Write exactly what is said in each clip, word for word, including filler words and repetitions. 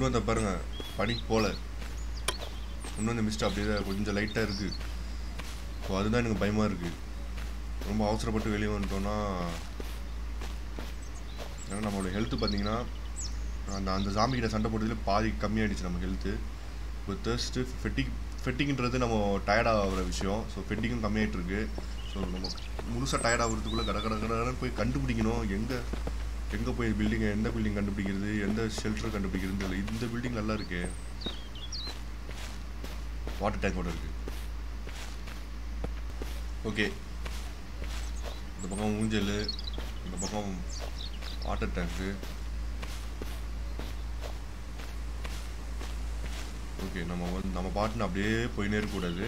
இன்னும் அந்த பாருங்கள் பனிக்கு போகல, இன்னும் அந்த மிஸ்ட் அப்படியே கொஞ்சம் லைட்டாக இருக்குது. ஸோ அதுதான் எனக்கு பயமாக இருக்குது. ரொம்ப அவசரப்பட்டு வெளியே வந்துட்டோன்னா, ஏன்னா நம்மளோட ஹெல்த்து பார்த்திங்கன்னா அந்த அந்த ஜாம்பிகிட்ட சண்டை போட்டதுலேயே பாதி கம்மியாகிடுச்சு நம்ம ஹெல்த்து. இப்போ தெர்ஸ்ட்டு ஃபெட்டிக் ஃபெட்டிக்ன்றது நம்ம டயர்டாகிற விஷயம். ஸோ ஃபெட்டிக்கும் கம்மியாகிட்டுருக்கு. ஸோ நம்ம முழுசாக டயர்டாகிறதுக்குள்ளே கட கட கடன்னு போய் கண்டுபிடிக்கணும். எங்கே எங்கே போய் பில்டிங்கை எந்த பில்டிங் கண்டுபிடிக்கிறது, எந்த ஷெல்டர் கண்டுபிடிக்கிறது இல்லை. இந்த பில்டிங் நல்லா இருக்கு, வாட்டர் டேங்கோட இருக்குது. ஓகே, இந்த பக்கம் ஊஞ்சல், இந்த பக்கம் வாட்டர் டேங்க்கு. ஓகே, நம்ம வந்து நம்ம பாட்டுன்னு அப்படியே போயினே இருக்கக்கூடாது.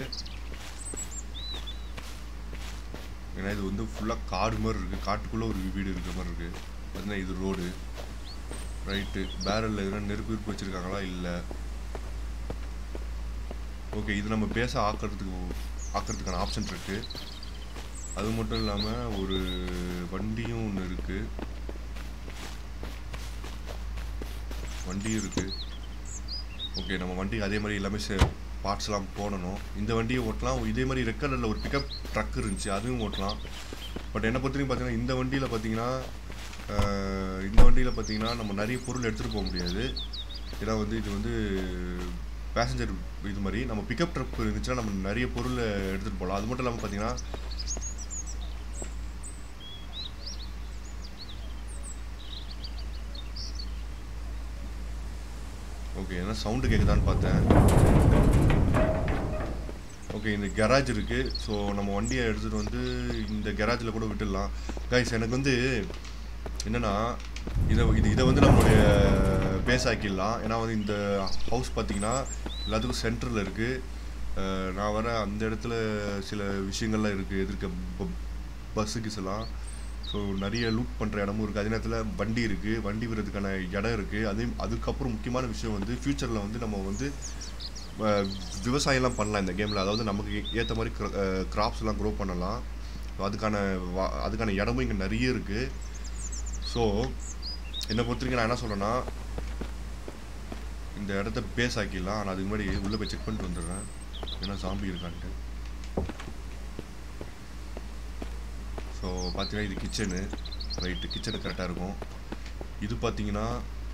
ஏன்னா இது வந்து ஃபுல்லாக காடு மாதிரி இருக்குது, காட்டுக்குள்ளே ஒரு வீடு இருக்கிற மாதிரி இருக்குது. பார்த்தீங்கன்னா இது ரோடு ரைட்டு. பேரலில் எதுனா நெருப்பு நெருப்பு வச்சுருக்காங்களா? இல்லை. ஓகே, இது நம்ம பேச ஆக்கிறதுக்கு ஆக்கிறதுக்கான ஆப்ஷன் இருக்குது. அது மட்டும் இல்லாமல் ஒரு வண்டியும் ஒன்று இருக்குது, வண்டியும் இருக்குது. ஓகே, நம்ம வண்டி அதே மாதிரி எல்லாமே சே பார்ட்ஸ்லாம் போடணும். இந்த வண்டியை ஓட்டலாம். இதே மாதிரி ரெட் கலரில் ஒரு பிக்கப் ட்ரக் இருந்துச்சு, அதுவும் ஓட்டலாம். பட் என்னை பொறுத்தவரைக்கும் பார்த்தீங்கன்னா இந்த வண்டியில் பார்த்தீங்கன்னா இந்த வண்டியில் பார்த்தீங்கன்னா நம்ம நிறைய பொருள் எடுத்துகிட்டு போக முடியாது. ஏன்னா வந்து இது வந்து பேசஞ்சர் இது மாதிரி. நம்ம பிக்கப் ட்ரக் இருந்துச்சுன்னா நம்ம நிறைய பொருள் எடுத்துகிட்டு போகலாம். அது மட்டும் இல்லாமல் பார்த்தீங்கன்னா ஓகே, ஏன்னா சவுண்டு கேட்குதான்னு பார்த்தேன். ஓகே, இந்த கராஜ் இருக்குது. ஸோ நம்ம வண்டியை எடுத்துகிட்டு வந்து இந்த கராஜில் கூட விட்டுடலாம். கைஸ், எனக்கு வந்து என்னென்னா இதை இது இதை வந்து நம்மளுடைய பேஸ் ஆக்கிடலாம். ஏன்னா வந்து இந்த ஹவுஸ் பார்த்திங்கன்னா எல்லாத்துக்கும் சென்டரில் இருக்குது. நான் வர அந்த இடத்துல சில விஷயங்கள்லாம் இருக்குது, எதிர்க்க பஸ்ஸுக்குலாம். ஸோ நிறைய லூட் பண்ணுற இடமும் இருக்குது. அதே நேரத்தில் வண்டி இருக்குது, வண்டி விடுறதுக்கான இடம் இருக்குது. அதே அதுக்கப்புறம் முக்கியமான விஷயம் வந்து ஃப்யூச்சரில் வந்து நம்ம வந்து விவசாயம்லாம் பண்ணலாம் இந்த கேமில். அதாவது நமக்கு ஏற்ற மாதிரி கிராப்ஸ்லாம் க்ரோ பண்ணலாம். அதுக்கான அதுக்கான இடமும் இங்கே நிறைய இருக்குது. ஸோ என்னை பொறுத்தவரைக்கும் நான் என்ன சொல்கிறேன்னா இந்த இடத்த பேஸ் ஆக்கிடலாம். ஆனால் அதுக்கு முன்னாடி உள்ளே போய் செக் பண்ணிட்டு வந்துடுறேன், ஏன்னா ஜாம்பி இருக்கான்ட்டு. ஸோ பார்த்தீங்கன்னா இது கிச்சனு ரைட்டு. கிச்சனு கரெக்டாக இருக்கும். இது பார்த்தீங்கன்னா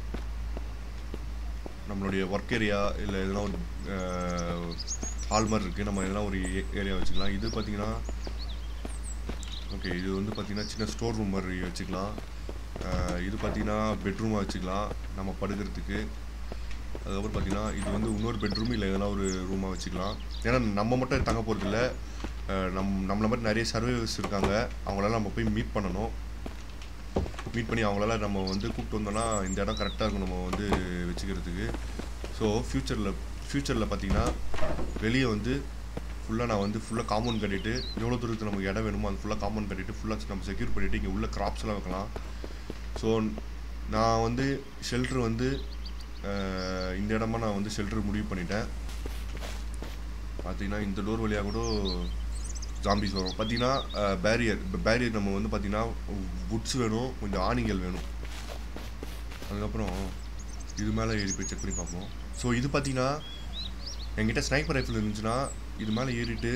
நம்மளுடைய ஒர்க் ஏரியா இல்லை எதனா ஒரு ஹால் மாதிரி இருக்குது. நம்ம எதனா ஒரு ஏரியா வச்சுக்கலாம். இது பார்த்தீங்கன்னா ஓகே, இது வந்து பார்த்திங்கன்னா சின்ன ஸ்டோர் ரூம் மாதிரி வச்சுக்கலாம். இது பார்த்திங்கன்னா பெட்ரூமாக வச்சுக்கலாம் நம்ம படுக்கிறதுக்கு. அதுக்கப்புறம் பார்த்திங்கன்னா இது வந்து இன்னொரு பெட்ரூம் இல்லை எதனா ஒரு ரூமாக வச்சுக்கலாம். ஏன்னா நம்ம மட்டும் தங்க போகிறது இல்லை, நம் நம்மளை மாதிரி நிறைய சர்வைவர்ஸ் இருக்காங்க. அவங்களால நம்ம போய் மீட் பண்ணணும். மீட் பண்ணி அவங்களால நம்ம வந்து கூப்பிட்டு வந்தோன்னா இந்த இடம் கரெக்டாக இருக்கும் நம்ம வந்து வச்சுக்கிறதுக்கு. ஸோ ஃப்யூச்சரில் ஃப்யூச்சரில் பார்த்திங்கன்னா வெளியே வந்து ஃபுல்லாக நான் வந்து ஃபுல்லாக காம்பவுண்ட் கட்டிட்டு எவ்வளோ தூரத்துக்கு நமக்கு இடம் வேணுமோ அது ஃபுல்லாக காம்பவுண்ட் கட்டிட்டு ஃபுல்லாக நம்ம செக்யூர் பண்ணிவிட்டு இங்கே உள்ள கிராப்ஸ்லாம் வைக்கலாம். ஸோ நான் வந்து ஷெல்ட்ரு வந்து இந்த இடமா நான் வந்து ஷெல்ட்ரு முடிவு பண்ணிட்டேன். பார்த்திங்கன்னா இந்த டோர் வழியாக கூட ஜாம்பிஸ் வரும். பார்த்திங்கன்னா பேரியர் பேரியர் நம்ம வந்து பார்த்திங்கன்னா வுட்ஸ் வேணும், கொஞ்சம் ஆணிகள் வேணும். அதுக்கப்புறம் இது மேலே ஏறி போய் செக் பண்ணி பார்ப்போம். ஸோ இது பார்த்திங்கன்னா என்கிட்ட ஸ்னைப்பர் ரைஃபிள் இருந்துச்சுன்னா இது மேலே ஏறிட்டு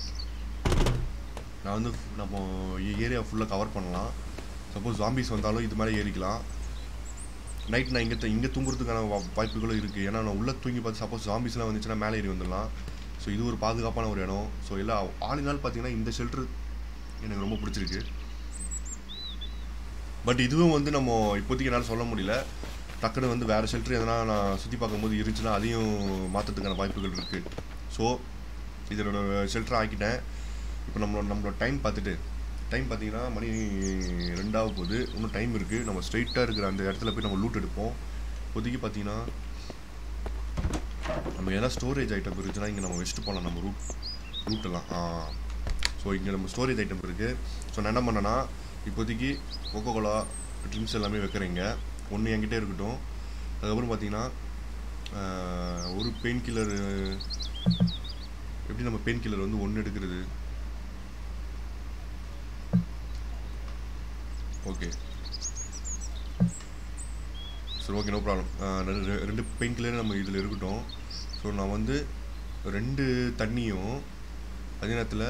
நான் வந்து நம்ம ஏரியா ஃபுல்லாக கவர் பண்ணலாம். சப்போஸ் ஜாம்பிஸ் வந்தாலும் இது மேலே ஏறிக்கலாம். நைட் நான் இங்கே இங்கே தூங்குறதுக்கான வாய்ப்புகளும் இருக்குது. ஏன்னா நான் உள்ளே தூங்கி பார்த்து சப்போஸ் ஜாம்பிஸ்லாம் வந்துச்சுன்னா மேலே ஏறி வந்துடலாம். ஸோ இது ஒரு பாதுகாப்பான ஒரு இடம். ஸோ எல்லாம் ஆளினால் பார்த்தீங்கன்னா இந்த ஷெல்ட்ரு எனக்கு ரொம்ப பிடிச்சிருக்கு. பட் இதுவும் வந்து நம்ம இப்போதைக்கு என்னால் சொல்ல முடியல. டக்குன்னு வந்து வேறு ஷெல்ட்ரு எதனா நான் சுற்றி பார்க்கும்போது இருந்துச்சுன்னா அதையும் மாற்றத்துக்கான வாய்ப்புகள் இருக்குது. ஸோ இதோட ஷெல்ட்ரு ஆக்கிட்டேன். இப்போ நம்மளோட நம்மளோட டைம் பார்த்துட்டு டைம் பார்த்தீங்கன்னா மணி ரெண்டாக போகுது. இன்னும் டைம் இருக்குது. நம்ம ஸ்ட்ரைட்டாக இருக்கிற அந்த இடத்துல போய் நம்ம லூட் எடுப்போம். இப்போதைக்கு பார்த்தீங்கன்னா நம்ம எதனா ஸ்டோரேஜ் ஐட்டம் இருந்துச்சுன்னா இங்கே நம்ம வச்சுட்டு போகலாம் நம்ம ரூட் ரூட்டெல்லாம். ஸோ இங்கே நம்ம ஸ்டோரேஜ் ஐட்டம் இருக்குது. ஸோ நான் என்ன பண்ணேன்னா இப்போதைக்கு கோகோ கோலா ட்ரிங்க்ஸ் எல்லாமே வைக்கிறீங்க. ஒன்று என்கிட்ட இருக்கட்டும். அதுக்கப்புறம் பார்த்தீங்கன்னா ஒரு பெயின் கில்லர், எப்படி நம்ம பெயின் கில்லர் வந்து ஒன்று எடுக்கிறது? ஓகே, ஸோ சரி ஓகே, நோ ப்ராப்ளம். ரெண்டு பெயின் கில்லர் நம்ம இதில் இருக்கட்டும். ஸோ நான் வந்து ரெண்டு தண்ணியும் அதே நேரத்தில்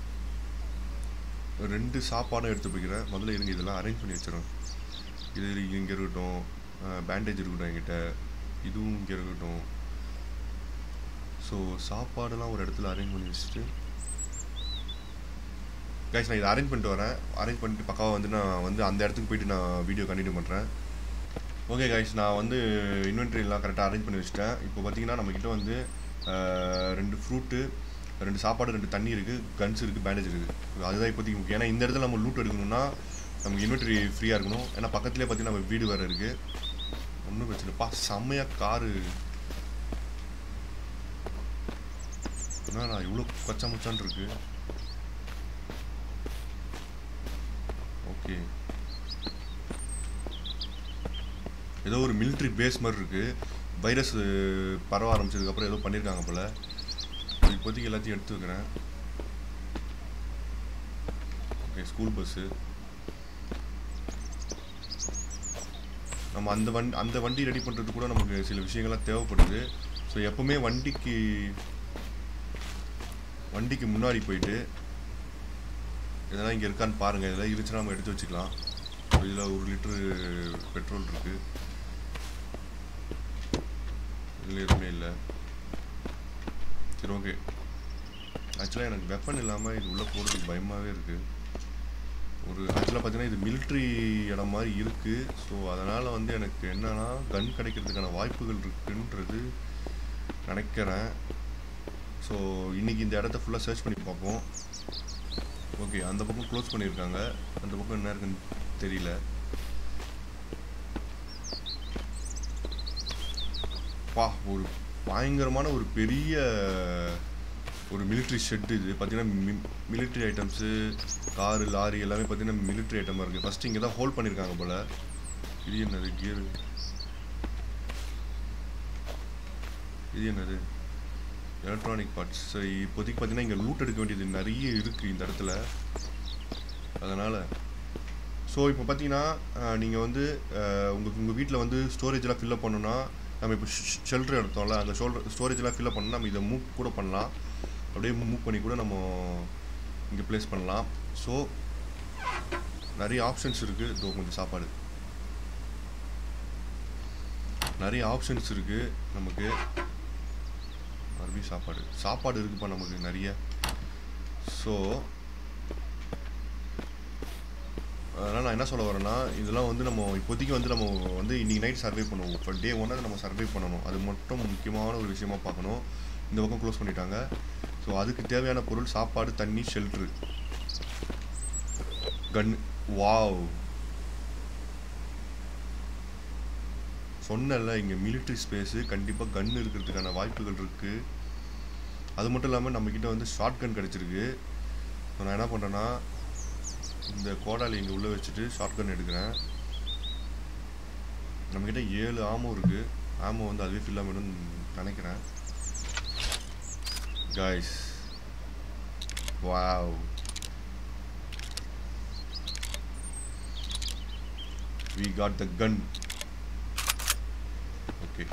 ரெண்டு சாப்பாடும் எடுத்து போய்க்கிறேன். முதல்ல இருங்க, இதெல்லாம் அரேஞ்ச் பண்ணி வச்சிடறேன். இது இங்கே இருக்கட்டும், பேண்டேஜ் இருக்கட்டும் என்கிட்ட, இதுவும் இங்கே இருக்கட்டும். ஸோ சாப்பாடெல்லாம் ஒரு இடத்துல அரேஞ்ச் பண்ணி வச்சுட்டு கைஸ் நான் இதை அரேஞ்ச் பண்ணிட்டு வரேன். அரேஞ்ச் பண்ணிட்டு பக்காவாக வந்து நான் வந்து அந்த இடத்துக்கு போய்ட்டு நான் வீடியோ கண்டினியூ பண்ணுறேன். ஓகே கைஸ், நான் வந்து இன்வென்ட்ரிலாம் கரெக்டாக அரேஞ்ச் பண்ணி வச்சுட்டேன். இப்போ பார்த்தீங்கன்னா நம்மக்கிட்ட வந்து ரெண்டு ஃப்ரூட்டு, ரெண்டு சாப்பாடு, ரெண்டு தண்ணி இருக்குது, கன்ஸ் இருக்குது, பேண்டேஜ் இருக்குது. அதுதான் இப்போதைக்கு முக்கியம். ஏன்னா இந்த இடத்துல நம்ம லூட் எடுக்கணும்னா நமக்கு இன்வென்ட்ரி ஃப்ரீயாக இருக்கணும். ஏன்னா பக்கத்துலேயே பார்த்தீங்கன்னா நம்ம வீடு வேறு இருக்குது. ஒன்றும் பிரச்சனை இல்லைப்பா. செம்மையாக காரு நான் இவ்வளோ கச்சா முச்சான் இருக்கு. ஓகே, ஏதோ ஒரு மிலிட்ரி பேஸ் மாதிரி இருக்குது. வைரஸ் பரவ ஆரம்பிச்சதுக்கப்புறம் ஏதோ பண்ணியிருக்காங்க போல். இப்போதைக்கு எல்லாத்தையும் எடுத்து வைக்கிறேன். Okay, school bus. நம்ம அந்த வண்டி அந்த வண்டி ரெடி பண்ணுறது கூட நமக்கு சில விஷயங்கள்லாம் தேவைப்படுது. ஸோ எப்போவுமே வண்டிக்கு வண்டிக்கு முன்னாடி போயிட்டு இதெல்லாம் இங்கே இருக்கான்னு பாருங்கள். இதெல்லாம் இருந்துச்சுன்னா நம்ம எடுத்து வச்சுக்கலாம். இதில் ஒரு லிட்ரு பெட்ரோல் இருக்குது, இதில் எதுவுமே இல்லை. சரி ஓகே, ஆக்சுவலாக எனக்கு வெப்பன் இல்லாமல் இது உள்ளே போகிறதுக்கு பயமாகவே இருக்குது. ஒரு ஆக்சுவலாக பார்த்தீங்கன்னா இது மிலிட்ரி இடம் மாதிரி இருக்குது. ஸோ அதனால் வந்து எனக்கு என்னென்னா கன் கிடைக்கிறதுக்கான வாய்ப்புகள் இருக்குன்றது நினைக்கிறேன். ஸோ இன்றைக்கி இந்த இடத்த ஃபுல்லாக சர்ச் பண்ணி பார்ப்போம். ஓகே, அந்த பக்கம் க்ளோஸ் பண்ணியிருக்காங்க. அந்த பக்கம் என்ன இருக்குன்னு தெரியல. பா, ஒரு பயங்கரமான ஒரு பெரிய ஒரு மிலிட்ரி ஷெட் இது. பார்த்தீங்கன்னா மிலிட்ரி ஐட்டம்ஸு, காரு, லாரி எல்லாமே பார்த்தீங்கன்னா மிலிட்ரி ஐட்டமாக இருக்குது. ஃபஸ்ட்டு இங்கே தான் ஹோல்ட் பண்ணியிருக்காங்க போல். இது என்னது கியரு? இது என்னது? Electronic parts. சரி, இப்போதைக்கு பார்த்தீங்கன்னா இங்கே லூட் எடுக்க வேண்டியது நிறைய இருக்குது இந்த இடத்துல. அதனால் ஸோ இப்போ பார்த்தீங்கன்னா நீங்கள் வந்து உங்கள் உங்கள் வீட்டில் வந்து ஸ்டோரேஜெலாம் ஃபில்லப் பண்ணணுன்னா, நம்ம இப்போ ஷெல்டர் எடுத்தோம்ல, அந்த ஷோல்டர் ஸ்டோரேஜெலாம் ஃபில்லப் பண்ணால் நம்ம இதை மூவ் கூட பண்ணலாம். அப்படியே மூவ் பண்ணி கூட நம்ம இங்கே ப்ளேஸ் பண்ணலாம். ஸோ நிறைய ஆப்ஷன்ஸ் இருக்குது. இதோ கொஞ்சம் சாப்பாடு, நிறைய ஆப்ஷன்ஸ் இருக்குது நமக்கு. மறுபடியும் சாப்பாடு சாப்பாடு இருக்குப்பா நமக்கு நிறைய. ஸோ அதனால் நான் என்ன சொல்ல வரேன்னா, இதெல்லாம் வந்து நம்ம இப்போதைக்கு வந்து நம்ம வந்து இன்றைக்கி நைட் சர்வே பண்ணுவோம். இப்போ டே ஒன் நம்ம சர்வே பண்ணணும். அது மட்டும் முக்கியமான ஒரு விஷயமா பார்க்கணும். இந்த பக்கம் க்ளோஸ் பண்ணிட்டாங்க. ஸோ அதுக்கு தேவையான பொருள் சாப்பாடு, தண்ணி, ஷெல்ட்ரு, கன். வாவ், சொன்னல இங்கே மிலிட்ரி ஸ்பேஸு, கண்டிப்பாக கன் இருக்கிறதுக்கான வாய்ப்புகள் இருக்குது. அது மட்டும் இல்லாமல் நம்மக்கிட்ட வந்து ஷார்ட் கன் கிடச்சிருக்கு. ஸோ நான் என்ன பண்ணுறேன்னா, இந்த கோடாலி இங்கே உள்ளே வச்சுட்டு ஷார்ட் கன் எடுக்கிறேன். நம்மக்கிட்ட ஏழு ஆமோ இருக்குது. ஆமோ வந்து அதுவே ஃபில் ஆகிடும்னு நினைக்கிறேன். guys, wow, we got the gun. Okay,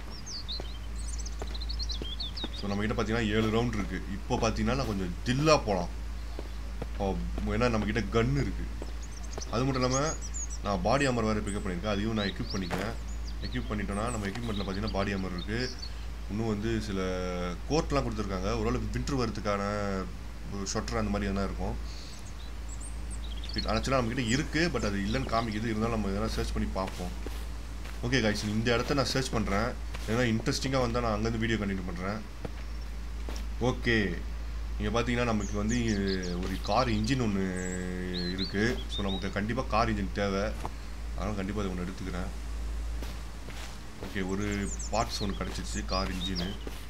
so நம்மக்கிட்ட பார்த்தீங்கன்னா ஏழு ரவுண்ட் இருக்குது. இப்போ பார்த்தீங்கன்னா நான் கொஞ்சம் ஜில்லாக போகலாம். ஏன்னா நம்மக்கிட்ட கன் இருக்குது. அது மட்டும் இல்லாமல் நான் பாடி ஆமர் வேறு பிக்கப் பண்ணியிருக்கேன். அதையும் நான் எக்யூப் பண்ணிக்கிறேன். எக்யூப் பண்ணிட்டோன்னா நம்ம எக்யூப்மெண்ட்டில் பார்த்தீங்கன்னா பாடி ஆமர் இருக்குது. இன்னும் வந்து சில கோட்லாம் கொடுத்துருக்காங்க. ஓரளவுக்கு வின்ட்ரு வரதுக்கான ஷொட்டர் அந்த மாதிரி எதனா இருக்கும். ஆக்சுவலாக நம்மக்கிட்ட இருக்குது, பட் அது இல்லைன்னு காமிக்குது. இருந்தாலும் நம்ம எதனா சர்ச் பண்ணி பார்ப்போம். ஓகே கைஸ், இந்த இடத்த நான் சர்ச் பண்ணுறேன். ஏன்னா இன்ட்ரெஸ்டிங்காக வந்தால் நான் அங்கேருந்து வீடியோ கண்டினியூ பண்ணுறேன். ஓகே, இங்கே பார்த்தீங்கன்னா நமக்கு வந்து ஒரு கார் இன்ஜின் ஒன்று இருக்குது. ஸோ நமக்கு கண்டிப்பாக கார் இன்ஜின் தேவை. அதனால் கண்டிப்பாக அதை ஒன்று எடுத்துக்கிறேன். ஓகே, ஒரு பார்ட்ஸ் ஒன்று கிடச்சிருச்சு, கார் இன்ஜினு.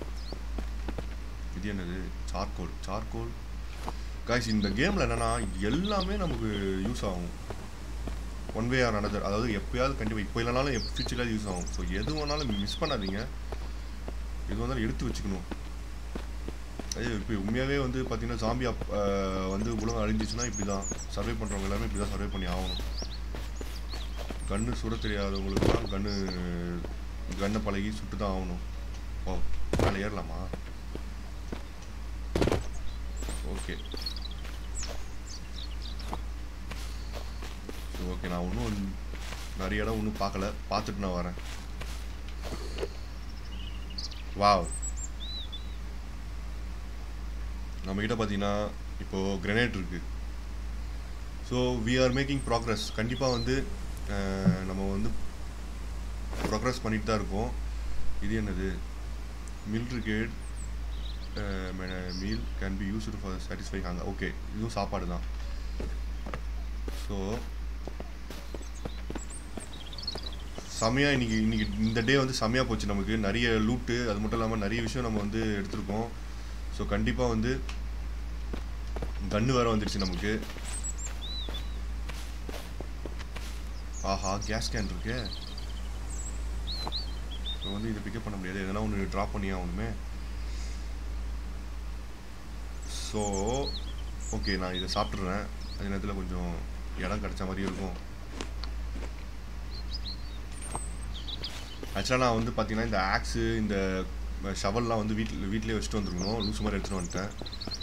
இது என்னது? சார்கோல். சார்கோல் காய்ஸ், இந்த கேமில் என்னென்னா எல்லாமே நமக்கு யூஸ் ஆகும். One way or another. அதாவது எப்போயாவது கண்டிப்பாக, இப்போ இல்லைனாலும் எப்போ ஃபியூச்சரில் யூஸ் ஆகும். ஸோ எது வேணாலும் மிஸ் பண்ணாதீங்க. எது வந்தாலும் எடுத்து வச்சுக்கணும். அது இப்போ உண்மையாகவே வந்து பார்த்தீங்கன்னா ஜாம்பி அப் வந்து உலகம் அழிஞ்சிச்சுன்னா இப்படி தான் சர்வே பண்ணுறவங்க எல்லாமே இப்படி தான் சர்வே பண்ணி ஆகணும். கன்று சுட தெரியாதவங்களுக்குலாம் கன்று கன்னை பழகி சுட்டு தான் ஆகணும். ஓ மேலே ஏறலாமா? ஓகே ஓகே நான் இன்னும் நிறைய இடம் இன்னும் பார்க்கல, பார்த்துட்டு நான் வரேன். வாவ், நம்மக்கிட்ட பார்த்தீங்கன்னா இப்போது கிரெனேட் இருக்குது. So we are making progress. கண்டிப்பாக வந்து நம்ம வந்து ப்ராக்ரஸ் பண்ணிட்டு தான் இருக்கோம். இது என்னது? Military grade meal can be used for satisfy hunger. Okay, இதுவும் சாப்பாடு தான். ஸோ செம்மையாக இன்றைக்கி இன்றைக்கி இந்த டே வந்து செம்மையாக போச்சு. நமக்கு நிறைய லூட்டு, அது மட்டும் இல்லாமல் நிறைய விஷயம் நம்ம வந்து எடுத்திருக்கோம். ஸோ கண்டிப்பாக வந்து கன்று வேறு வந்துடுச்சு நமக்கு. ஆஹா, கேஸ் கேன் இருக்கு. ஸோ வந்து இதை பிக்கப் பண்ண முடியாது, எதனா ஒன்று ட்ராப் பண்ணி ஆகணுமே. ஸோ ஓகே, நான் இதை சாப்பிட்றேன். அதே நேரத்தில் கொஞ்சம் இடம் கிடச்ச மாதிரி இருக்கும். ஆக்சுவலாக நான் வந்து பார்த்தீங்கன்னா இந்த ஆக்ஸு இந்த ஷவல்லாம் வந்து வீட்டில் வீட்டிலே வச்சுட்டு வந்துருக்கணும். லூஸ் மாதிரி எடுத்துகிட்டு வந்துட்டேன்.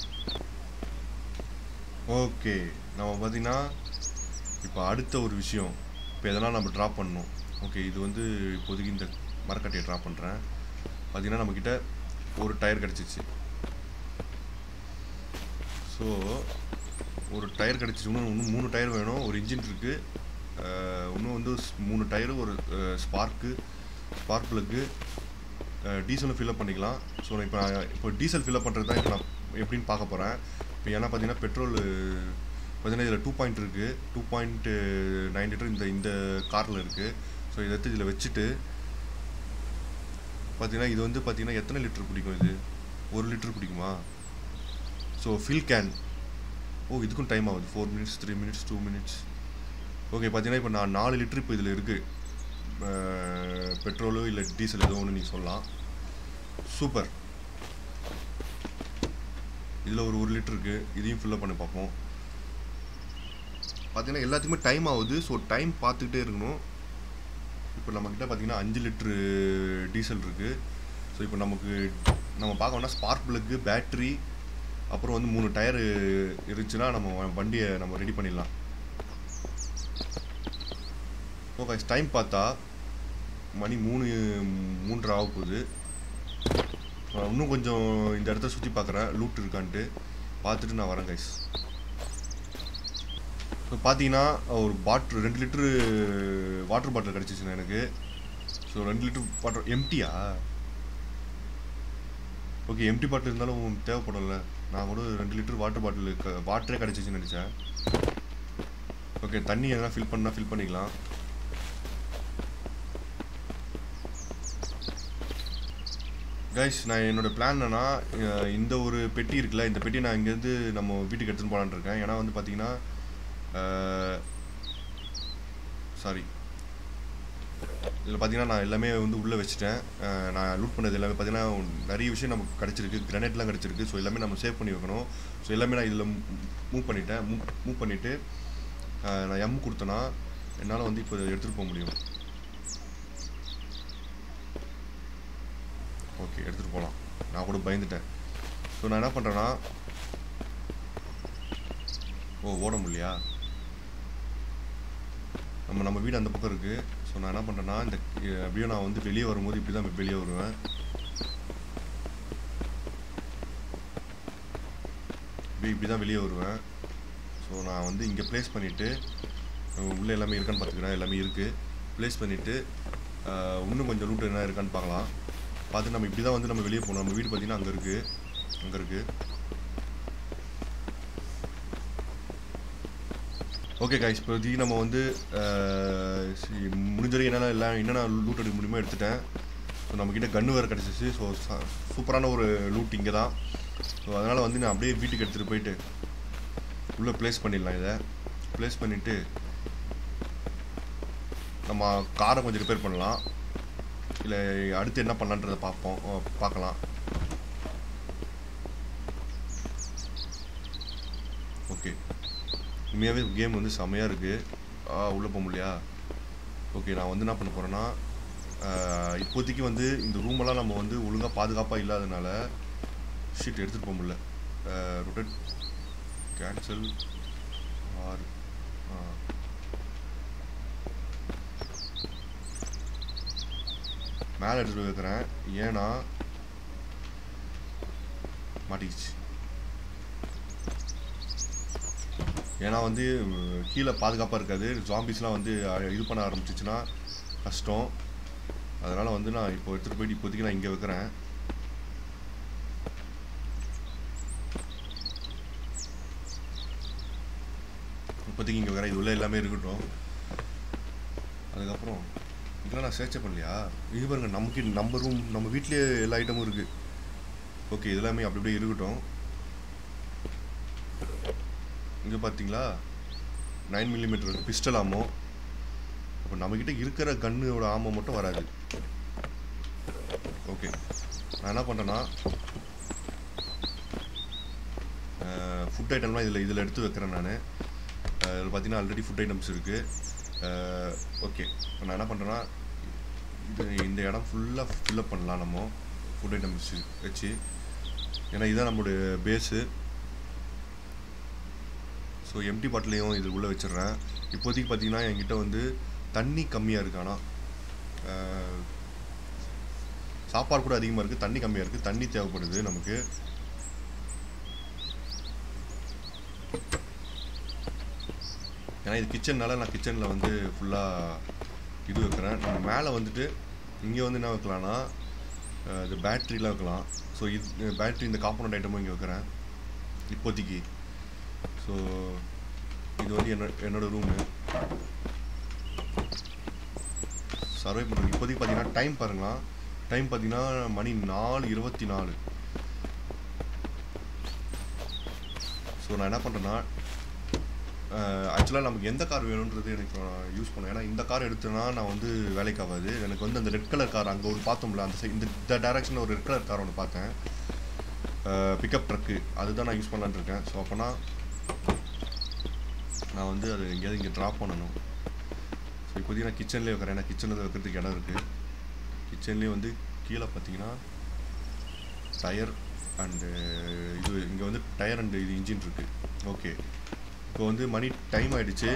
ஓகே, நம்ம பார்த்தீங்கன்னா இப்போ அடுத்த ஒரு விஷயம், இப்போ எதனால் நம்ம ட்ராப் பண்ணணும். ஓகே, இது வந்து இப்போதைக்கு இந்த மரக்கட்டையை ட்ராப் பண்ணுறேன். பார்த்தீங்கன்னா நம்மக்கிட்ட ஒரு டயர் கிடச்சிச்சு. ஸோ ஒரு டயர் கிடச்சிச்சு. இன்னும் இன்னும் மூணு டயர் வேணும். ஒரு இன்ஜின் இருக்குது, இன்னும் வந்து மூணு டயரு, ஒரு ஸ்பார்க்கு ஸ்பார்க் ப்ளக்கு, டீசலும் ஃபில்அப் பண்ணிக்கலாம். ஸோ நான் இப்போ நான் இப்போ டீசல் ஃபில்அப் பண்ணுறது தான் இப்போ நான் எப்படின்னு பார்க்க போகிறேன். இப்போ ஏன்னா பார்த்தீங்கன்னா பெட்ரோல் பார்த்தீங்கன்னா இதில் டூ பாயிண்ட் இருக்குது, டூ பாயிண்ட் நைன் லிட்டர் இந்த இந்த காரில் இருக்குது. ஸோ இதை எடுத்து இதில் வச்சுட்டு பார்த்தீங்கன்னா இது வந்து பார்த்தீங்கன்னா எத்தனை லிட்டர் பிடிக்கும்? இது ஒரு லிட்டர் பிடிக்குமா? So fill can. ஓ, இதுக்கும் டைம் ஆகுது. Four minutes, three minutes, two minutes. Okay, பார்த்தீங்கன்னா இப்போ நான் நாலு லிட்டர் இப்போ இதில் இருக்குது. பெட்ரோலோ இல்லை டீசல் ஏதோ ஒன்று நீங்கள் சொல்லலாம். சூப்பர். இதில் ஒரு ஒரு லிட்டர் இருக்குது, இதையும் ஃபில்லப் பண்ணி பார்ப்போம். பார்த்தீங்கன்னா எல்லாத்துக்குமே டைம் ஆகுது. ஸோ டைம் பார்த்துக்கிட்டே இருக்கணும். இப்போ நம்மக்கிட்ட பார்த்தீங்கன்னா அஞ்சு லிட்ரு டீசல் இருக்குது. ஸோ இப்போ நமக்கு நம்ம பார்க்கணும்னா ஸ்பார்க் ப்ளக்கு, பேட்ரி, அப்புறம் வந்து மூணு டயரு இருந்துச்சுன்னா நம்ம வண்டியை நம்ம ரெடி பண்ணிடலாம். ஓகே, டைம் பார்த்தா மணி மூணு மூன்றரை ஆக போகுது. இன்னும் கொஞ்சம் இந்த இடத்த சுற்றி பார்க்குறேன், லூட் இருக்கான்ட்டு பார்த்துட்டு நான் வரேன் கைஸ். இப்போ பார்த்தீங்கன்னா ஒரு பாட்டில் ரெண்டு லிட்ரு வாட்டர் பாட்டில் கிடச்சிச்சுண்ணா எனக்கு. ஸோ ரெண்டு லிட்டர் வாட்டர் எம்டியா? ஓகே, எம்டி பாட்டில் இருந்தாலும் தேவைப்படும்ல. நான் கூட ரெண்டு லிட்டர் வாட்டர் பாட்டில் க வாட்டரே கிடச்சிச்சின்னு நினச்சேன். ஓகே, தண்ணி எதனா ஃபில் பண்ணால் ஃபில் பண்ணிக்கலாம். கைஸ், நான் என்னோடய பிளான் என்னன்னா, இந்த ஒரு பெட்டி இருக்குல்ல, இந்த பெட்டி நான் இங்கேருந்து நம்ம வீட்டுக்கு எடுத்துன்னு போகலான்னு இருக்கேன். ஏன்னா வந்து பார்த்தீங்கன்னா சாரி இதில் பார்த்தீங்கன்னா நான் எல்லாமே வந்து உள்ளே வச்சுட்டேன். நான் லூட் பண்ணது எல்லாமே பார்த்தீங்கன்னா நிறைய விஷயம் நமக்கு கிடச்சிருக்கு, கிரனேட்லாம் கிடச்சிருக்கு. ஸோ எல்லாமே நம்ம சேவ் பண்ணி வைக்கணும். ஸோ எல்லாமே நான் இதில் மூவ் பண்ணிட்டேன். மூவ் மூவ் பண்ணிவிட்டு நான் எம் கொடுத்தேன்னா என்னால் வந்து இப்போ எடுத்துகிட்டு போக முடியும். ஓகே, எடுத்துகிட்டு போகலாம். நான் கூட பயந்துட்டேன். ஸோ நான் என்ன பண்ணுறேன்னா, ஓ ஓட முடியலையா? நம்ம நம்ம வீடு அந்த பக்கம் இருக்குது. ஸோ நான் என்ன பண்ணுறேன்னா, இந்த அப்படியே நான் வந்து வெளியே வரும்போது இப்படி தான் வெளியே வருவேன். இப்படி இப்படி தான் வெளியே வருவேன். ஸோ நான் வந்து இங்கே ப்ளேஸ் பண்ணிவிட்டு உள்ளே எல்லாமே இருக்கான்னு பார்த்துக்கிறேன். எல்லாமே இருக்குது. ப்ளேஸ் பண்ணிவிட்டு இன்னும் கொஞ்சம் ரூட் என்ன இருக்கான்னு பார்க்கலாம். பார்த்து நம்ம இப்படி தான் வந்து நம்ம வெளியே போகணும். நம்ம வீடு பார்த்திங்கன்னா அங்கே இருக்குது, அங்கே இருக்குது. ஓகே கைஸ், இப்போதைக்கு நம்ம வந்து முடிஞ்ச வரைக்கும் என்னென்ன எல்லாம் என்னென்ன லூட் எடுக்க முடியுமோ எடுத்துட்டேன். ஸோ நம்மக்கிட்ட கன்று வேறு கிடச்சிச்சு. ஸோ சூப்பரான ஒரு லூட் இங்கே தான். ஸோ அதனால் வந்து நான் அப்படியே வீட்டுக்கு எடுத்துகிட்டு போயிட்டு உள்ளே ப்ளேஸ் பண்ணிடலாம். இதை ப்ளேஸ் பண்ணிவிட்டு நம்ம காரை கொஞ்சம் ரிப்பேர் பண்ணலாம். இல்லை அடுத்து என்ன பண்ணலான்றதை பார்ப்போம் பார்க்கலாம். ஓகே, உண்மையாகவே கேம் வந்து செம்மையாக இருக்குது. ஆ உள்ளே போக முடியா? ஓகே, நான் வந்து என்ன பண்ண போகிறேன்னா, இப்போதைக்கு வந்து இந்த ரூமெல்லாம் நம்ம வந்து ஒழுங்காக பாதுகாப்பாக இல்லாதனால ஷீட் எடுத்துகிட்டு போக முடியல. ரொட்டேட் கேன்சல் ஆர் மேலே எடுத்துகிட்டு வைக்கிறேன். ஏன்னா மாட்டிக்கிச்சு. ஏன்னா வந்து கீழே பாதுகாப்பாக இருக்காது. ஜாம்பிஸ்லாம் வந்து இது பண்ண ஆரம்பிச்சிச்சுன்னா கஷ்டம். அதனால் வந்து நான் இப்போ எடுத்துகிட்டு போயிட்டு இப்போதைக்கு நான் இங்கே வைக்கிறேன். இப்போதைக்கு இங்கே வைக்கிறேன். இது உள்ள எல்லாமே இருக்கட்டும். அதுக்கப்புறம் இதெல்லாம் நான் சேர்ச்சே பண்ணலையா? இது பாருங்க, நமக்கு நம்ம ரூம் நம்ம வீட்லேயே எல்லா ஐட்டமும் இருக்குது. ஓகே, இதெல்லாமே அப்படி அப்படியே இருக்கட்டும். இங்கே பார்த்தீங்களா நைன் மில்லிமீட்டர் பிஸ்டல் ஆமோ. அப்போ நம்மக்கிட்ட இருக்கிற கன்னோட ஆமோ மட்டும் வராது. ஓகே, நான் என்ன பண்ணுறேன்னா ஃபுட் ஐட்டம்லாம் இதில் இதில் எடுத்து வைக்கிறேன். நான் இதில் பார்த்தீங்கன்னா ஆல்ரெடி ஃபுட் ஐட்டம்ஸ் இருக்குது. ஓகே, நான் என்ன பண்ணுறேன்னா இது இந்த இடம் ஃபுல்லாக ஃபில்லப் பண்ணலாம் நம்ம ஃபுட் ஐட்டம்ஸ் வச்சு. ஏன்னா இதுதான் நம்மளுடைய பேஸு. ஸோ எம்டி பாட்டிலையும் இது உள்ளே வச்சிடுறேன். இப்போதைக்கு பார்த்தீங்கன்னா என்கிட்ட வந்து தண்ணி கம்மியாக இருக்குது. ஆனால் சாப்பாடு கூட அதிகமாக இருக்குது, தண்ணி கம்மியாக இருக்குது. தண்ணி தேவைப்படுது நமக்கு. ஏன்னா இது கிச்சன்னால நான் கிச்சனில் வந்து ஃபுல்லாக இது வைக்கிறேன். நம்ம மேலே வந்துட்டு இங்கே வந்து என்ன வைக்கலாம்னா இது பேட்ரிலாம் வைக்கலாம். ஸோ இது பேட்ரி இந்த காம்பனண்ட் ஐட்டமும் இங்கே வைக்கிறேன் இப்போதைக்கு. ஸோ இது வந்து என்ன என்னோடய ரூமு சர்வை பண்ணுறது. இப்போதைக்கு பார்த்தீங்கன்னா டைம் பாருங்களா, டைம் பார்த்தீங்கன்னா மணி நாலு இருபத்தி நாலு. ஸோ நான் என்ன பண்ணுறேன்னா ஆக்சுவலாக நமக்கு எந்த கார் வேணுன்றது எனக்கு யூஸ் பண்ணுவேன். ஏன்னா இந்த கார் எடுத்தேன்னா நான் வந்து வேலைக்கு ஆகாது. எனக்கு வந்து அந்த ரெட் கலர் கார் அங்கே ஒரு பார்த்தோம்ல அந்த சைட் இந்த டைரக்ஷனில் ஒரு ரெட் கலர் கார் ஒன்று பார்த்தேன், பிக்கப் ட்ரக்கு. அதுதான் நான் யூஸ் பண்ணலான்னு இருக்கேன். ஸோ அப்போனா நான் வந்து அது எங்கேயாவது இங்கே ட்ராப் பண்ணணும். ஸோ இப்போதைக்கு நான் கிச்சன்லேயே வைக்கிறேன். ஏன்னா கிச்சனில் வைக்கிறதுக்கு இடம் இருக்குது. கிச்சன்லேயே வந்து கீழே பார்த்தீங்கன்னா டயர் அண்டு இது இங்கே வந்து டயர் அண்டு இது இன்ஜின் இருக்குது. ஓகே, இப்போ வந்து மணி டைம் ஆகிடுச்சு.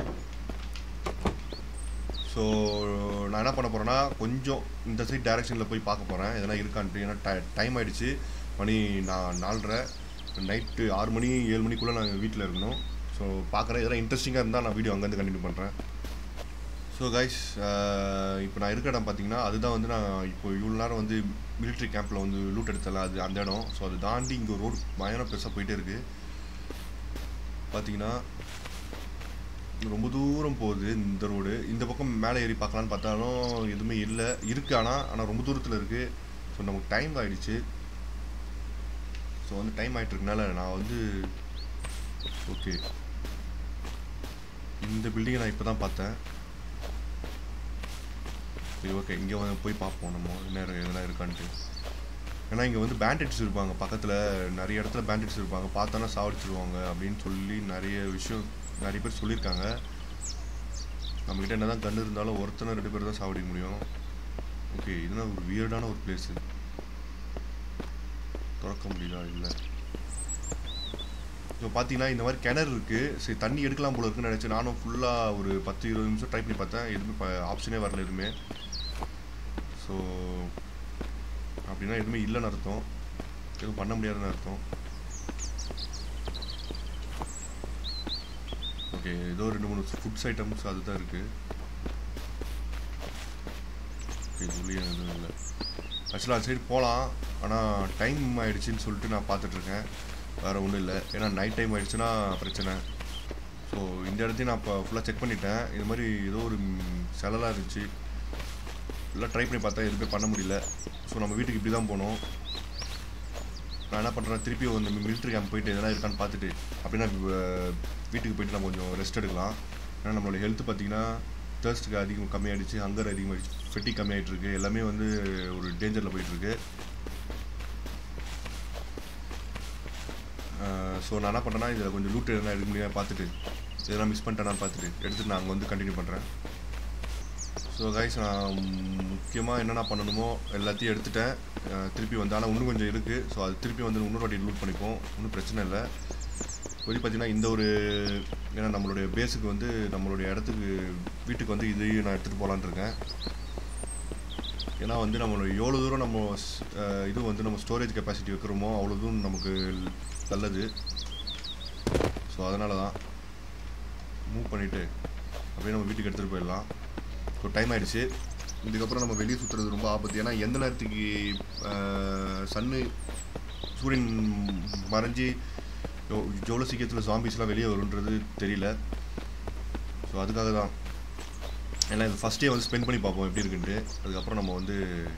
ஸோ நான் என்ன பண்ண போகிறேன்னா கொஞ்சம் இந்த சைட் டைரெக்ஷனில் போய் பார்க்க போகிறேன் எதனா இருக்கான்ட்டு. ஏன்னா டை டைம் ஆகிடுச்சு, மணி நான் நாலரை நைட்டு ஆறு மணி ஏழு மணிக்குள்ளே நான் வீட்டில் இருக்கணும். ஸோ பார்க்குறேன், எதனா இன்ட்ரெஸ்டிங்காக இருந்தால் நான் வீடியோ அங்கேருந்து கண்டினியூ பண்ணுறேன். ஸோ கைஸ், இப்போ நான் இருக்கிற இடம் பார்த்தீங்கன்னா அதுதான் வந்து நான் இப்போ இவ்வளோ நேரம் வந்து மிலிட்ரி கேம்பில் வந்து லூட் எடுத்தல அது அந்த இடம். ஸோ அது தாண்டி இங்கே ரோடு பயங்கரம் பெருசாக போயிட்டே இருக்குது. பார்த்தீங்கன்னா ரொம்ப தூரம் போகுது இந்த ரோடு. இந்த பக்கம் மேலே ஏறி பார்க்கலான்னு பார்த்தாலும் எதுவுமே இல்லை, இருக்குது ஆனால் ஆனால் ரொம்ப தூரத்தில் இருக்குது. ஸோ நமக்கு டைம் ஆகிடுச்சு. ஸோ வந்து டைம் ஆகிட்டுருக்கனால நான் வந்து ஓகே இந்த பில்டிங்கை நான் இப்போ தான் பார்த்தேன். சரி ஓகே, இங்கே வந்து போய் பார்ப்போம் நம்ம நேரம் எதனா இருக்கான்ட்டு. ஏன்னா இங்கே வந்து பேண்டிட்ஸ் இருப்பாங்க பக்கத்தில், நிறைய இடத்துல பேண்டிட்ஸ் இருப்பாங்க, பார்த்தோன்னா சாவடிச்சிருவாங்க அப்படின்னு சொல்லி நிறைய விஷயம் நிறைய பேர் சொல்லியிருக்காங்க. நம்மக்கிட்ட என்ன தான் கன்று இருந்தாலும் ஒருத்தனை ரெண்டு பேர் தான் சாவடிக்க முடியும். ஓகே, இதுனா ஒரு வியர்டான ஒரு பிளேஸு. திறக்க முடியுதா? இல்லை. இப்போ பார்த்தீங்கன்னா இந்த மாதிரி கிணறு இருக்குது. சரி தண்ணி எடுக்கலாம் போல இருக்குன்னு நினச்சி நானும் ஃபுல்லாக ஒரு பத்து இருபது நிமிஷம் ட்ரை பண்ணி பார்த்தேன். எதுவுமே இப்போ ஆப்ஷனே வரல எதுவுமே. ஸோ அப்படின்னா எதுவுமே இல்லைன்னு அர்த்தம், எதுவும் பண்ண முடியாதுன்னு அர்த்தம். ஓகே, ஏதோ ரெண்டு மூணு ஃபுட்ஸ் ஐட்டம்ஸ் அதுதான் இருக்குது. ஓகே, இதுலேயே எதுவும் இல்லை. ஆக்சுவலாக அந்த சைடு போகலாம், ஆனால் டைம் ஆகிடுச்சின்னு சொல்லிட்டு நான் பார்த்துட்ருக்கேன், வேறு ஒன்றும் இல்லை. ஏன்னா நைட் டைம் ஆகிடுச்சுன்னா பிரச்சனை. ஸோ இந்த இடத்தையும் நான் இப்போ ஃபுல்லாக செக் பண்ணிட்டேன். இது மாதிரி ஏதோ ஒரு செலலாக இருந்துச்சு, ஃபுல்லாக ட்ரை பண்ணி பார்த்தா எதுவுமே பண்ண முடியல. ஸோ நம்ம வீட்டுக்கு இப்படி தான் போகணும். நான் என்ன பண்ணுறேன், திருப்பி வந்து மிலிட்ரி கேம்ப் போயிட்டு எதனா இருக்கான்னு பார்த்துட்டு அப்படின்னா வீட்டுக்கு போயிட்டு நம்ம கொஞ்சம் ரெஸ்ட் எடுக்கலாம். ஏன்னா நம்மளோட ஹெல்த் பார்த்திங்கன்னா தேர்ஸ்ட்டுக்கு அதிகம் கம்மியாகிடுச்சு, ஹங்கர் அதிகமாகிடுச்சு, ஃபெட்டி கம்மியாகிட்டுருக்கு, எல்லாமே வந்து ஒரு டேஞ்சரில் போயிட்டுருக்கு. ஸோ நான் என்ன பண்ணுறேன்னா இதில் கொஞ்சம் லூட் எதனா எடுக்க முடியாது பார்த்துட்டு, எதனா மிஸ் பண்ணிட்டேனான்னு பார்த்துட்டு எடுத்துகிட்டு நான் அங்கே வந்து கண்டினியூ பண்ணுறேன். ஸோ கைஸ் நான் முக்கியமாக என்னென்ன பண்ணணுமோ எல்லாத்தையும் எடுத்துட்டேன். திருப்பி வந்து ஆனால் இன்னும் கொஞ்சம் இருக்குது. ஸோ அது திருப்பி வந்து இன்னொரு வாட்டி லூட் பண்ணிப்போம், ஒன்றும் பிரச்சனை இல்லை. இப்போது பார்த்தீங்கன்னா இந்த ஒரு ஏன்னா நம்மளுடைய பேஸுக்கு வந்து நம்மளுடைய இடத்துக்கு வீட்டுக்கு வந்து இதையும் நான் எடுத்துகிட்டு போகலான்னு இருக்கேன். ஏன்னா வந்து நம்மளுடைய எவ்வளோ தூரம் நம்ம இது வந்து நம்ம ஸ்டோரேஜ் கெப்பாசிட்டி வைக்கிறோமோ அவ்வளோ தூரம் நமக்கு நல்லது. ஸோ அதனால தான் மூவ் பண்ணிவிட்டு அப்படியே நம்ம வீட்டுக்கு எடுத்துகிட்டு போயிடலாம். ஸோ டைம் ஆகிடுச்சு. இதுக்கப்புறம் நம்ம வெளியே சுற்றுறது ரொம்ப ஆபத்து. ஏன்னா எந்த நேரத்துக்கு சன்னு சூரியன் மறைஞ்சி எவ்வளோ சீக்கிரத்தில் ஜாம்பிஸ்லாம் வெளியே வருன்றது தெரியல. ஸோ அதுக்காக தான் ஏன்னா இது ஃபஸ்ட்டே வந்து ஸ்பெண்ட் பண்ணி பார்ப்போம் எப்படி இருக்குன்ட்டு. அதுக்கப்புறம் நம்ம வந்து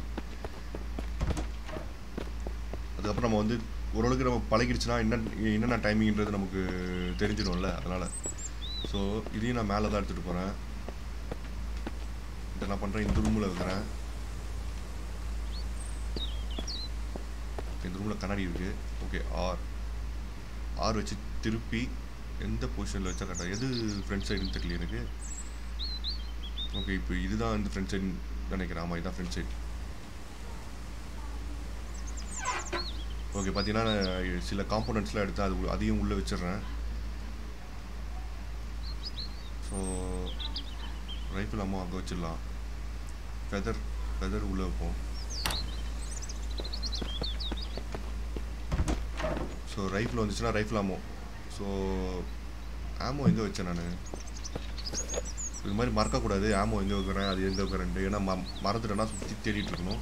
அதுக்கப்புறம் நம்ம வந்து ஓரளவுக்கு நம்ம பழகிடுச்சுன்னா என்ன என்னென்ன டைமிங்கிறது நமக்கு தெரிஞ்சிடும்ல. அதனால் ஸோ இதையும் நான் மேலே தான் எடுத்துகிட்டு போகிறேன். இதை நான் பண்ணுறேன், இந்த ரூமில் வைக்கிறேன். இந்த ரூமில் கண்ணாடி இருக்குது. ஓகே, ஆர் ஆர் வச்சு திருப்பி எந்த பொசிஷனில் வச்சா கரெக்டாக எது ஃப்ரண்ட் சைடுன்னு தெரியல எனக்கு. ஓகே, இப்போ இதுதான் வந்து ஃப்ரண்ட் சைடு நினைக்கிறேன். ஆமாம், இதுதான் ஃப்ரண்ட் சைடு. ஓகே, பார்த்தீங்கன்னா சில காம்போனன்ட்ஸ்லாம் எடுத்து அது அதையும் உள்ளே வச்சிடுறேன். ஸோ ரைஃபிள் அம்மா அங்கே வச்சிடலாம். ஃபெதர் ஃபெதர் உள்ளே வைப்போம். ஸோ ரைஃபிள் வந்துச்சுன்னா ரைஃபிள் ஆமோ. ஸோ ஆமோ எங்கே வச்சேன் நான்? இது மாதிரி மறக்கக்கூடாது. ஆமோ எங்கே வைக்கிறேன், அது எங்கே வைக்கிறேன்ட்டு. ஏன்னா ம மறந்துட்டேன்னா சுற்றி தேடிட்டு இருக்கணும்.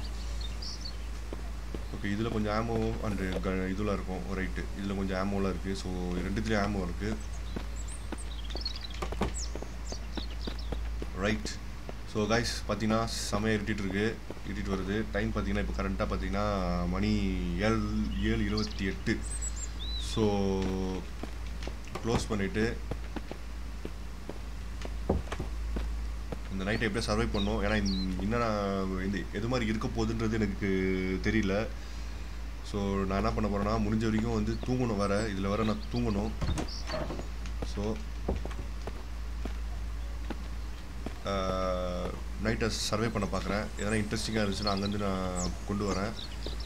ஓகே, இதில் கொஞ்சம் ஆமோ அண்டு க இதெல்லாம் இருக்கும். ரைட்டு, இதில் கொஞ்சம் ஆமோலாம் இருக்குது. ஸோ ரெண்டுத்துலேயும் ஆமோ இருக்குது. ரைட். ஸோ கைஸ் பார்த்தீங்கன்னா செமையாக இருட்டிகிட்டு இருக்குது, இருட்டிட்டு வருது. டைம் பார்த்தீங்கன்னா இப்போ கரண்ட்டாக பார்த்தீங்கன்னா மணி ஏழு ஏழு இருபத்தி எட்டு. ஸோ க்ளோஸ் பண்ணிவிட்டு இந்த நைட்டை எப்படியே சர்வை பண்ணோம். ஏன்னா என்னென்ன இந்த எது மாதிரி இருக்க போகுதுன்றது எனக்கு தெரியல. ஸோ நான் என்ன பண்ண போகிறேன்னா முடிஞ்ச வரைக்கும் வந்து தூங்கணும். வேறு இதில் வேறு நான் தூங்கணும். ஸோ நைட்டை சர்வை பண்ண பார்க்குறேன். எதனா இன்ட்ரெஸ்டிங்காக இருந்துச்சுன்னா அங்கேருந்து நான் கொண்டு வரேன்.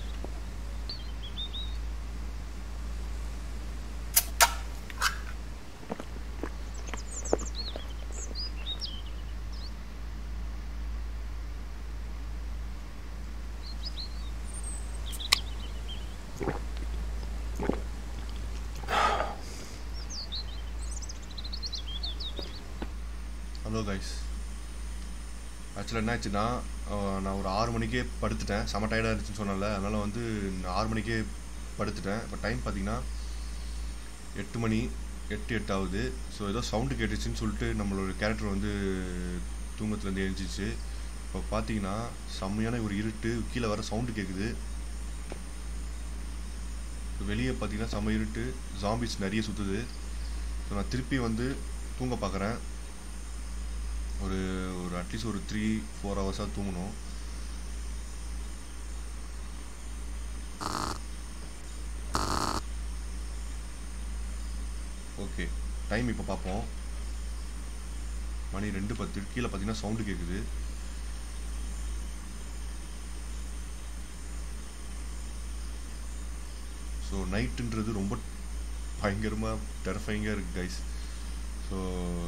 ஹலோ கைஸ், ஆக்சுவலாக என்ன ஆச்சுன்னா நான் ஒரு ஆறு மணிக்கே படுத்துட்டேன். செம டயர்டாக இருந்துச்சுன்னு சொன்னால, அதனால் வந்து ஆறு மணிக்கே படுத்துட்டேன். இப்போ டைம் பார்த்தீங்கன்னா எட்டு மணி எட்டு எட்டு ஆகுது. ஸோ ஏதோ சவுண்டு கேட்டுச்சுன்னு சொல்லிட்டு நம்மளோட கேரக்டர் வந்து தூங்கத்துலேருந்து எழுந்துச்சு. இப்போ பார்த்தீங்கன்னா செம்மையான ஒரு இருட்டு, கீழே வர சவுண்டு கேட்குது. வெளியே பார்த்தீங்கன்னா செம்ம இருட்டு, ஜாம்பிஸ் நிறைய சுற்றுது. ஸோ நான் திருப்பி வந்து தூங்க பார்க்குறேன். ஒரு ஒரு அட்லீஸ்ட் ஒரு த்ரீ ஃபோர் ஹவர்ஸாக தூங்கணும். ஓகே, டைம் இப்போ பார்ப்போம். மணி ரெண்டு பத்து. கீழே பார்த்தீங்கன்னா சவுண்டு கேட்குது. ஸோ நைட்டுன்றது ரொம்ப பயங்கரமாக டெரஃபைங்காக இருக்குது கைஸ். ஸோ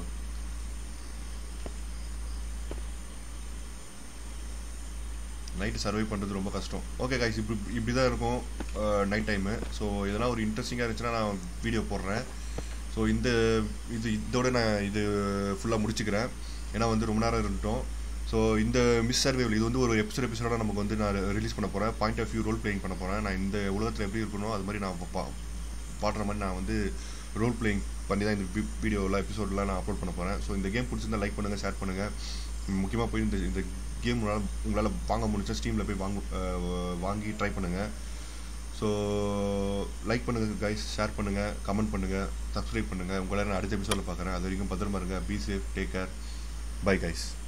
நைட்டு சர்வை பண்ணுறது ரொம்ப கஷ்டம். ஓகே கைஸ், இப்படி இப்படி தான் இருக்கும் நைட் டைமு. ஸோ இதெல்லாம் ஒரு இன்ட்ரெஸ்டிங்காக இருந்துச்சுன்னா நான் வீடியோ போடுறேன். ஸோ இந்த இது இதோட நான் இது ஃபுல்லாக முடிச்சுக்கிறேன். ஏன்னா வந்து ரொம்ப நேரம் இருந்துட்டோம். ஸோ இந்த மிஸ் சர்வைவல் இது வந்து ஒரு எபிசோட் எபிசோடாக நமக்கு வந்து நான் ரிலீஸ் பண்ண போகிறேன். Point of view role playing பண்ண போகிறேன். நான் இந்த உலகத்தில் எப்படி இருக்கணும் அது மாதிரி நான் பா பாடுற மாதிரி நான் வந்து ரோல் பிளேயிங் பண்ணி தான் இந்த வீடியோவில் எபிசோடெலாம் நான் அப்லோட் பண்ண போகிறேன். ஸோ இந்த கேம் பிடிச்சிருந்தா லைக் பண்ணுங்கள், ஷேர் பண்ணுங்கள். முக்கியமாக போய் இந்த இந்த கேம் உங்களால் உங்களால் வாங்க முடிஞ்சா ஸ்டீமில் போய் வாங்க வாங்கி ட்ரை பண்ணுங்கள். ஸோ லைக் பண்ணுங்கள் கைஸ், ஷேர் பண்ணுங்கள், கமெண்ட் பண்ணுங்கள், சப்ஸ்கிரைப் பண்ணுங்கள். உங்களால் நான் அடுத்த எபிசோடில் பார்க்குறேன். அது வரைக்கும் பத்திரமா இருங்க. Be safe, take care, bye guys.